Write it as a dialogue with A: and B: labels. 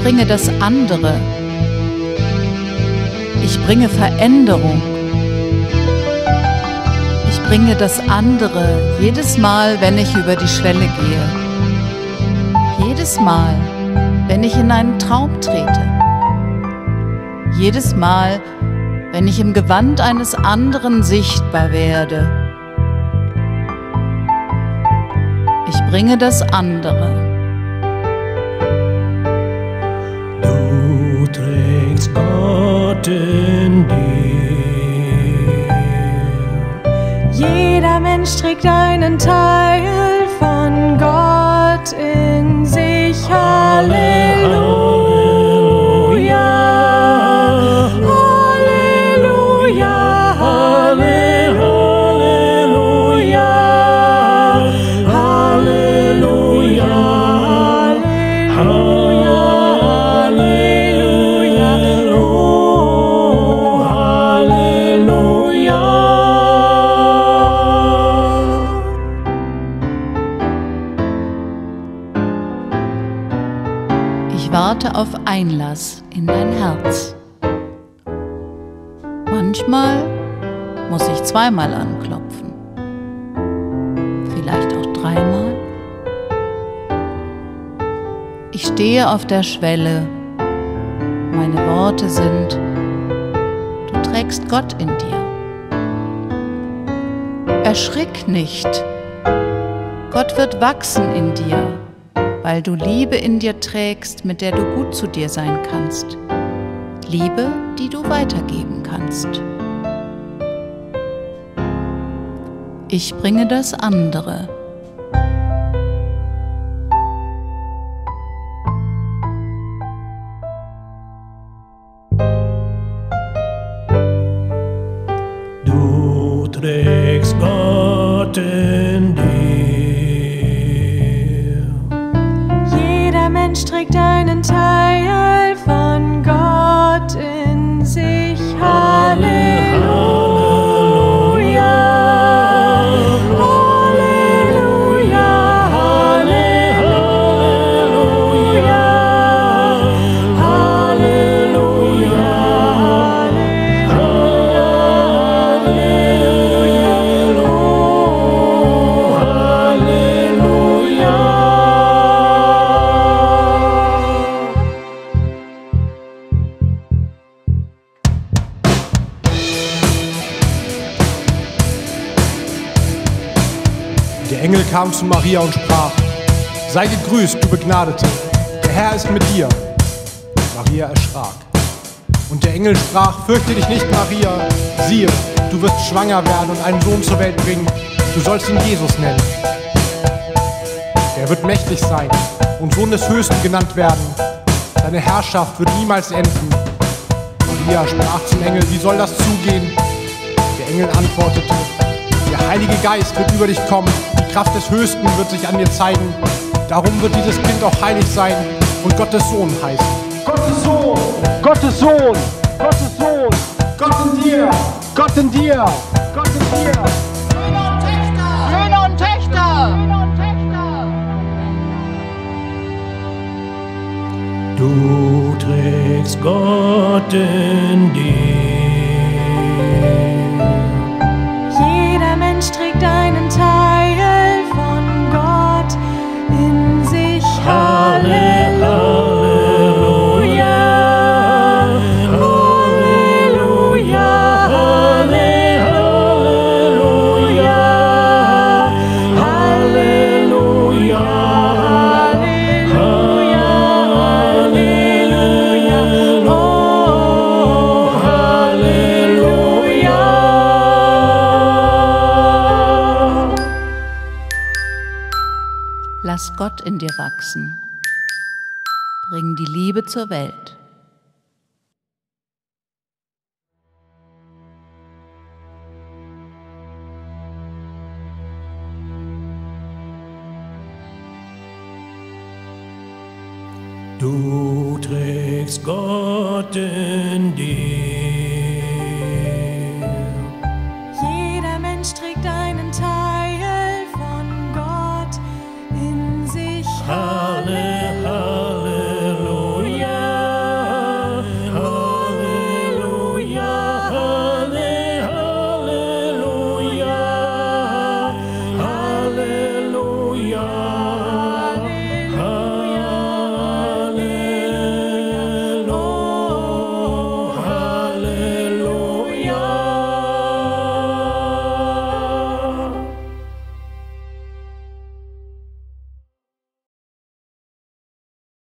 A: bringe das andere. Ich bringe Veränderung. Ich bringe das andere jedes Mal, wenn ich über die Schwelle gehe. Jedes Mal, wenn ich in einen Traum trete. Jedes Mal, wenn ich im Gewand eines anderen sichtbar werde. Ich bringe das andere.
B: Du trägst Gott in dir.
C: Jeder Mensch trägt einen Teil von Gott in sich. Halleluja.
A: Ich warte auf Einlass in dein Herz. Manchmal muss ich zweimal anklopfen, vielleicht auch dreimal. Ich stehe auf der Schwelle, meine Worte sind: Du trägst Gott in dir. Erschrick nicht, Gott wird wachsen in dir, weil du Liebe in dir trägst, mit der du gut zu dir sein kannst. Liebe, die du weitergeben kannst. Ich bringe das andere.
B: Du trägst Gott in dir.
C: Jeder Mensch trägt einen Teil von Gott in sich. Halleluja.
D: Der Engel kam zu Maria und sprach: Sei gegrüßt, du Begnadete, der Herr ist mit dir. Maria erschrak. Und der Engel sprach: Fürchte dich nicht, Maria, siehe, du wirst schwanger werden und einen Sohn zur Welt bringen. Du sollst ihn Jesus nennen. Er wird mächtig sein und Sohn des Höchsten genannt werden. Seine Herrschaft wird niemals enden. Maria sprach zum Engel: Wie soll das zugehen? Der Engel antwortete: Der Heilige Geist wird über dich kommen, die Kraft des Höchsten wird sich an dir zeigen. Darum wird dieses Kind auch heilig sein und Gottes Sohn heißen. Gottes Sohn, Gottes Sohn, Gottes Sohn, Gott in dir, Gott in dir, Gott in dir.
E: Söhne und Töchter, Söhne und Töchter, Söhne und Töchter.
B: Du trägst Gott in dir.
C: Jeder Mensch trägt einen Teil von Gott in sich. Halleluja. Halleluja. Halleluja. Halleluja. Halleluja. Halleluja. Oh, Halleluja.
A: Lass Gott in dir wachsen. Bring die Liebe zur Welt.
B: Du trägst Gott in dir.